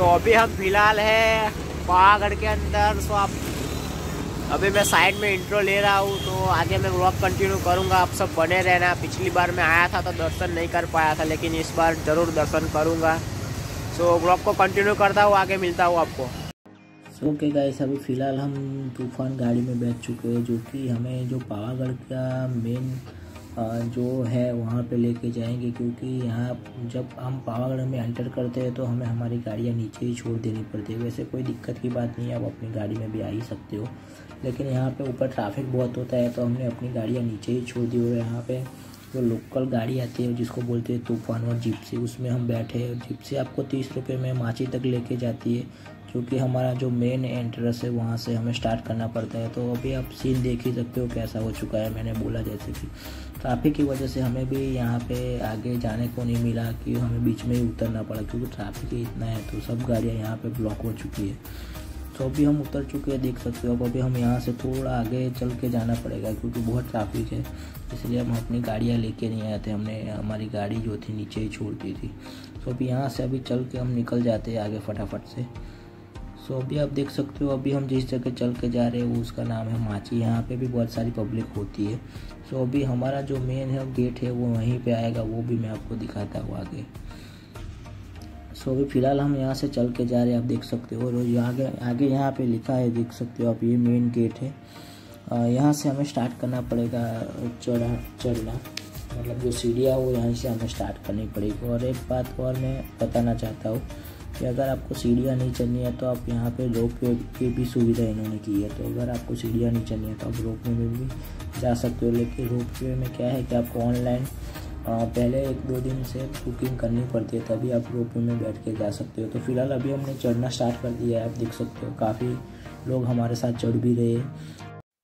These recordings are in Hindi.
सो अभी हम फिलहाल है पहाड़गढ़ के अंदर। सो आप अभी मैं साइड में इंट्रो ले रहा हूँ, तो आगे मैं व्लॉग कंटिन्यू करूँगा। आप सब बने रहना। पिछली बार मैं आया था तो दर्शन नहीं कर पाया था, लेकिन इस बार ज़रूर दर्शन करूँगा। सो व्लॉग को कंटिन्यू करता हूँ, आगे मिलता हूँ आपको। ओके गाइस, अभी फ़िलहाल हम तूफान गाड़ी में बैठ चुके हैं, जो कि हमें जो पहाड़गढ़ का मेन जो है वहाँ पे लेके जाएंगे। क्योंकि यहाँ जब हम पहाड़गढ़ में एंटर करते हैं तो हमें हमारी गाड़ियाँ नीचे ही छोड़ देनी पड़ती है। वैसे कोई दिक्कत की बात नहीं है, आप अपनी गाड़ी में भी आ ही सकते हो, लेकिन यहाँ पे ऊपर ट्रैफिक बहुत होता है तो हमने अपनी गाड़ियाँ नीचे ही छोड़ दी। और यहाँ पे जो लोकल गाड़ी आती है जिसको बोलते हैं तूफान और जिप्सी, उसमें हम बैठे। जिप्सी आपको 30 रुपये में माची तक लेके जाती है, क्योंकि हमारा जो मेन एंट्रेंस है वहाँ से हमें स्टार्ट करना पड़ता है। तो अभी आप सीन देख ही सकते हो कैसा हो चुका है। मैंने बोला जैसे कि ट्रैफिक की वजह से हमें भी यहाँ पे आगे जाने को नहीं मिला, कि हमें बीच में ही उतरना पड़ा, क्योंकि ट्रैफिक ही इतना है तो सब गाड़ियाँ यहाँ पे ब्लॉक हो चुकी है। तो अभी हम उतर चुके हैं, देख सकते हो। अब अभी हम यहाँ से थोड़ा आगे चल के जाना पड़ेगा, क्योंकि बहुत ट्रैफिक है, इसलिए हम अपनी गाड़ियाँ लेके नहीं आए थे। हमने हमारी गाड़ी जो थी नीचे ही छोड़ दी थी। तो अभी यहाँ से अभी चल के हम निकल जाते हैं आगे फटाफट से। सो अभी आप देख सकते हो, अभी हम जिस जगह चल के जा रहे हैं वो उसका नाम है माची। यहाँ पे भी बहुत सारी पब्लिक होती है। सो अभी हमारा जो मेन है गेट है वो वहीं पे आएगा, वो भी मैं आपको दिखाता हूँ आगे। सो अभी फ़िलहाल हम यहाँ से चल के जा रहे हैं, आप देख सकते हो। और आगे यहाँ पे लिखा है, देख सकते हो आप, ये मेन गेट है। यहाँ से हमें स्टार्ट करना पड़ेगा चढ़ना, मतलब जो सीढ़ियाँ वो यहाँ से हमें स्टार्ट करनी पड़ेगी। और एक बात और मैं बताना चाहता हूँ कि अगर आपको सीढ़ियाँ नहीं चढ़नी है तो आप यहाँ पे रोप वे की भी सुविधा इन्होंने की है। तो अगर आपको सीढ़ियाँ नहीं चढ़नी है तो आप रोप वे में भी जा सकते हो। लेकिन रोप वे में क्या है कि आपको ऑनलाइन पहले 1-2 दिन से बुकिंग करनी पड़ती है, तभी आप रोप वे में बैठ के जा सकते हो। तो फिलहाल अभी हमने चढ़ना स्टार्ट कर दिया है, आप देख सकते हो। काफ़ी लोग हमारे साथ चढ़ भी रहे हैं।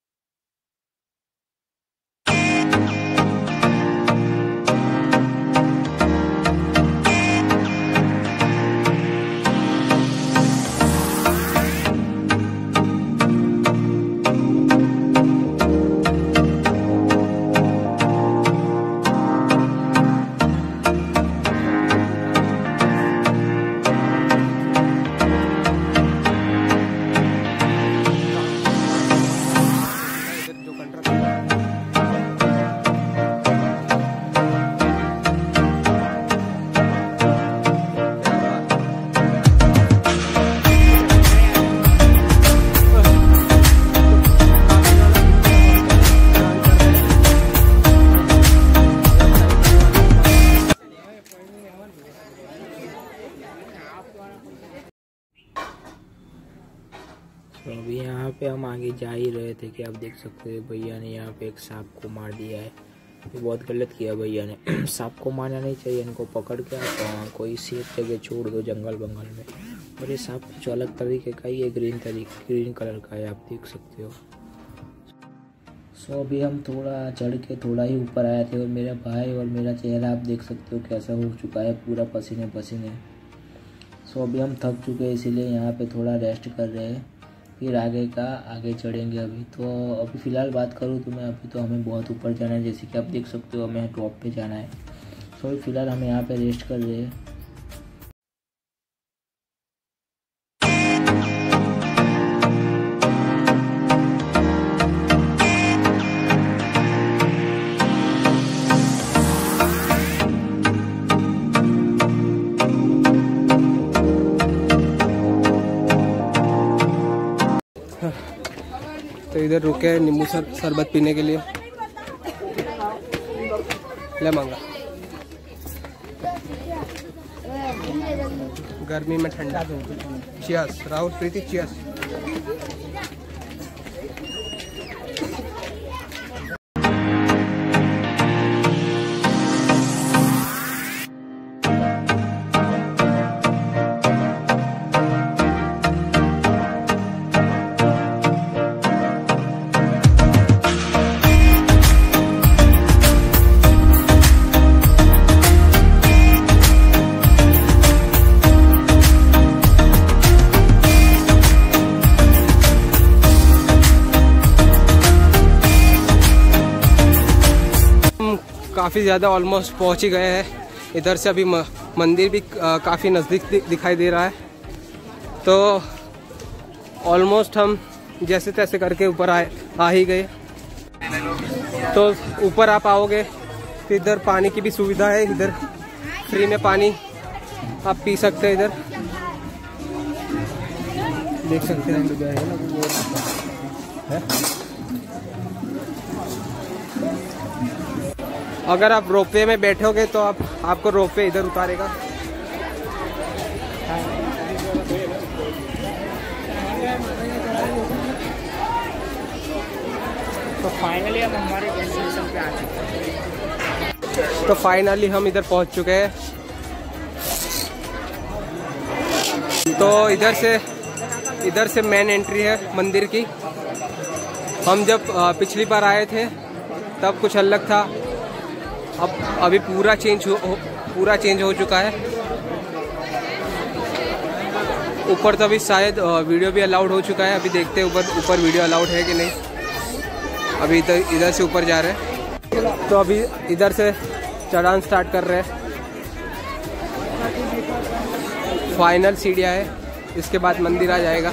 तो अभी यहाँ पे हम आगे जा ही रहे थे कि आप देख सकते हो भैया ने यहाँ पे एक सांप को मार दिया है। ये बहुत गलत किया भैया ने। सांप को मारना नहीं चाहिए, इनको पकड़ के आप कोई सेफ जगह छोड़ दो, जंगल बंगल में। और ये सांप कुछ अलग तरीके का ही है, ग्रीन कलर का है, आप देख सकते हो। सो अभी हम थोड़ा चढ़ के थोड़ा ही ऊपर आए थे, और मेरा भाई और मेरा चेहरा आप देख सकते हो कैसा हो चुका है, पूरा पसीने पसीने। सो अभी हम थक चुके हैं, इसीलिए यहाँ पे थोड़ा रेस्ट कर रहे हैं, फिर आगे चढ़ेंगे। अभी तो अभी फ़िलहाल बात करूँ तो मैं अभी तो हमें बहुत ऊपर जाना है, जैसे कि आप देख सकते हो हमें टॉप पे जाना है। सो अभी फ़िलहाल हम यहाँ पे रेस्ट कर रहे हैं। तो इधर रुके हैं नींबू शरबत पीने के लिए। ले मांगा, गर्मी में ठंडा। Cheers Rahul Preeti, cheers. काफ़ी ज़्यादा ऑलमोस्ट पहुंच ही गए हैं। इधर से अभी मंदिर भी काफ़ी नज़दीक दिखाई दे रहा है। तो ऑलमोस्ट हम जैसे तैसे करके ऊपर आ ही गए। तो ऊपर आप आओगे तो इधर पानी की भी सुविधा है, इधर फ्री में पानी आप पी सकते हैं। इधर देख सकते हैं है। अगर आप रोपवे में बैठोगे तो आपको रोपवे इधर उतारेगा। तो फाइनली हम हमारे डेस्टिनेशन पे आ चुके हैं। तो फाइनली हम इधर पहुंच चुके हैं। तो इधर से मेन एंट्री है मंदिर की। हम जब पिछली बार आए थे तब कुछ अलग था, अभी पूरा चेंज हो चुका है। ऊपर तो अभी शायद वीडियो भी अलाउड हो चुका है। अभी देखते हैं ऊपर वीडियो अलाउड है कि नहीं। अभी इधर से ऊपर जा रहे हैं। तो अभी इधर से चढ़ान स्टार्ट कर रहे हैं। फाइनल सीढ़ियाँ है, इसके बाद मंदिर आ जाएगा।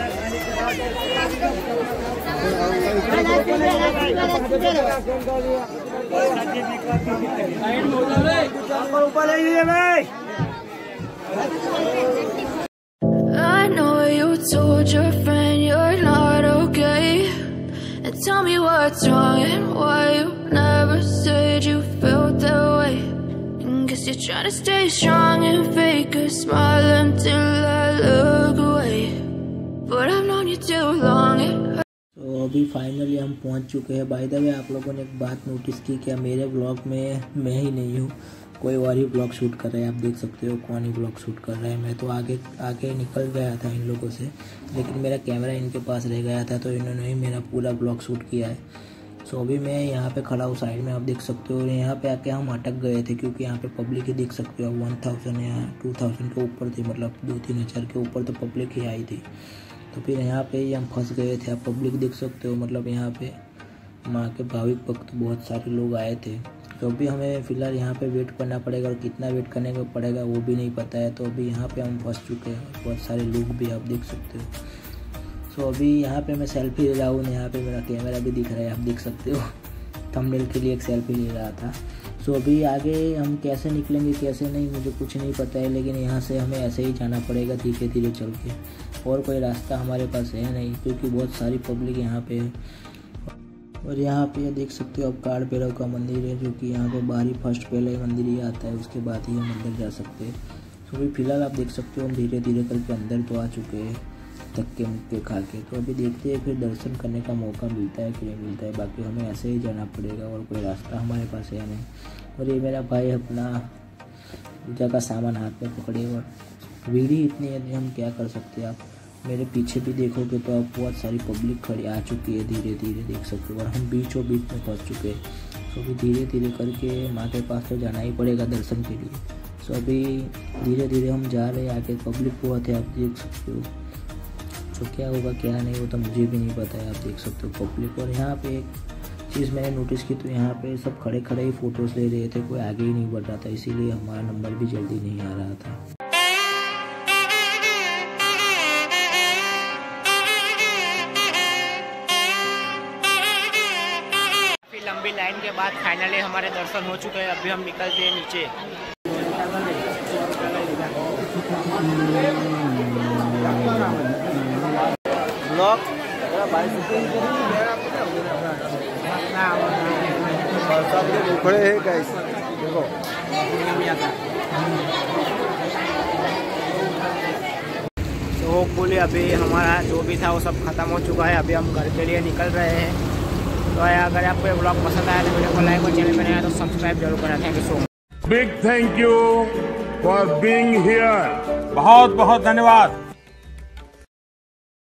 I know you told your friend you're not okay, and tell me what's wrong and why you never said you felt that way. Guess you're trying to stay strong and fake a smile until I look away, but I've known you too long. तो अभी फाइनली हम पहुंच चुके हैं। बाय द वे आप लोगों ने एक बात नोटिस की क्या, मेरे ब्लॉग में मैं ही नहीं हूँ, कोई और ही ब्लॉग शूट कर रहा है। आप देख सकते हो कौन ही ब्लॉग शूट कर रहा है। मैं तो आगे निकल गया था इन लोगों से, लेकिन मेरा कैमरा इनके पास रह गया था, तो इन्होंने ही मेरा पूरा ब्लॉग शूट किया है। सो अभी मैं यहाँ पे खड़ा हूँ साइड में, आप देख सकते हो। यहाँ पे आके हम अटक गए थे क्योंकि यहाँ पे पब्लिक ही देख सकते हो 1000 या 2000 के ऊपर थी, मतलब 2-3 हज़ार के ऊपर तो पब्लिक ही आई थी। तो फिर यहाँ पे ही हम फंस गए थे। आप पब्लिक देख सकते हो, मतलब यहाँ पे माँ के भाविक भक्त बहुत सारे लोग आए थे। तो अभी हमें फ़िलहाल यहाँ पे वेट करना पड़ेगा, और कितना वेट करने को पड़ेगा वो भी नहीं पता है। तो अभी यहाँ पे हम फंस चुके हैं, बहुत सारे लोग भी आप देख सकते हो। सो अभी यहाँ पे मैं सेल्फी ले रहा हूँ, यहाँ पे मेरा कैमरा भी दिख रहा है, आप देख सकते हो। थंबनेल के लिए एक सेल्फी ले रहा था। सो अभी आगे हम कैसे निकलेंगे कैसे नहीं मुझे कुछ नहीं पता है, लेकिन यहाँ से हमें ऐसे ही जाना पड़ेगा धीरे धीरे चल के, और कोई रास्ता हमारे पास है नहीं क्योंकि बहुत सारी पब्लिक यहाँ पे है। और यहाँ पे देख सकते हो आप काल भैरव का मंदिर है, जो कि यहाँ पे बाहरी फर्स्ट पहले मंदिर ही आता है, उसके बाद ही हम अंदर जा सकते हैं। तो अभी फ़िलहाल आप देख सकते हो हम धीरे धीरे करके अंदर तो आ चुके हैं, धक्के मुक्के खा के। तो अभी देखते हैं फिर दर्शन करने का मौका मिलता है कि नहीं मिलता है, बाकी हमें ऐसे ही जाना पड़ेगा और कोई रास्ता हमारे पास है नहीं। और ये मेरा भाई अपना पूजा का सामान हाथ में पकड़े, और भीड़ ही इतनी है हम क्या कर सकते हैं। आप मेरे पीछे भी देखोगे तो आप बहुत सारी पब्लिक खड़ी आ चुकी है, धीरे धीरे देख सकते हो, और हम बीचों बीच में फंस चुके हैं। तो अभी धीरे धीरे करके माँ के पास तो जाना ही पड़ेगा दर्शन के लिए। सो अभी धीरे धीरे हम जा रहे हैं, आगे पब्लिक बहुत है, आप देख सकते हो। तो क्या होगा क्या नहीं वो तो मुझे भी नहीं पता है, आप देख सकते हो पब्लिक। और यहाँ पे एक चीज़ मैंने नोटिस की, तो यहाँ पे सब खड़े खड़े ही फ़ोटोज़ ले रहे थे, कोई आगे ही नहीं बढ़ रहा था, इसीलिए हमारा नंबर भी जल्दी नहीं आ रहा था। लंबी लाइन के बाद फाइनली हमारे दर्शन हो चुके हैं। अभी हम निकलते हैं नीचे। ब्लॉग खड़े हैं गाइस, देखो। तो होपफुली अभी हमारा जो भी था वो सब खत्म हो चुका है। अभी हम घर के लिए निकल रहे हैं। तो अगर आपको ये ब्लॉग पसंद आया तो वीडियो को लाइक और चैनल पर नया तो सब्सक्राइब जरूर करना। Thank you so much. Big thank you for being here. बहुत बहुत धन्यवाद।